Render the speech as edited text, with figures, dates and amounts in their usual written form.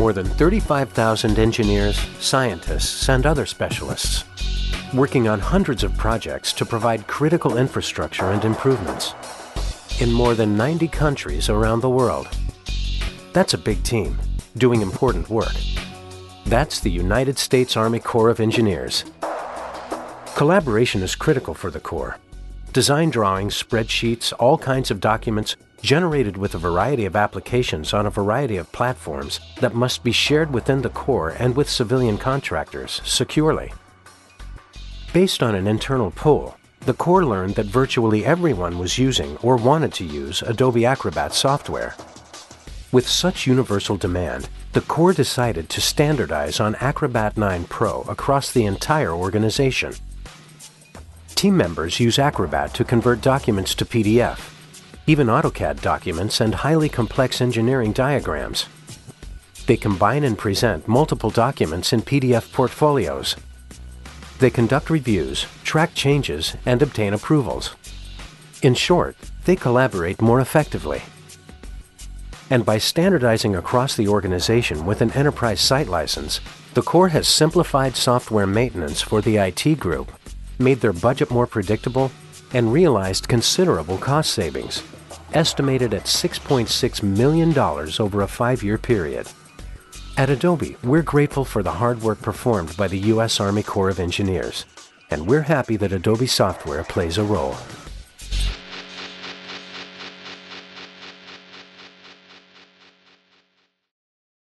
more than 35,000 engineers, scientists, and other specialists, working on hundreds of projects to provide critical infrastructure and improvements in more than 90 countries around the world. That's a big team, doing important work. That's the United States Army Corps of Engineers. Collaboration is critical for the Corps. Design drawings, spreadsheets, all kinds of documents generated with a variety of applications on a variety of platforms that must be shared within the Corps and with civilian contractors securely. Based on an internal poll, the Corps learned that virtually everyone was using or wanted to use Adobe Acrobat software. With such universal demand, the Corps decided to standardize on Acrobat 9 Pro across the entire organization. Team members use Acrobat to convert documents to PDF, even AutoCAD documents and highly complex engineering diagrams. They combine and present multiple documents in PDF portfolios. They conduct reviews, track changes, and obtain approvals. In short, they collaborate more effectively. And by standardizing across the organization with an enterprise site license, the Corps has simplified software maintenance for the IT group, made their budget more predictable, and realized considerable cost savings, estimated at $6.6 million over a 5-year period. At Adobe, we're grateful for the hard work performed by the U.S. Army Corps of Engineers, and we're happy that Adobe software plays a role.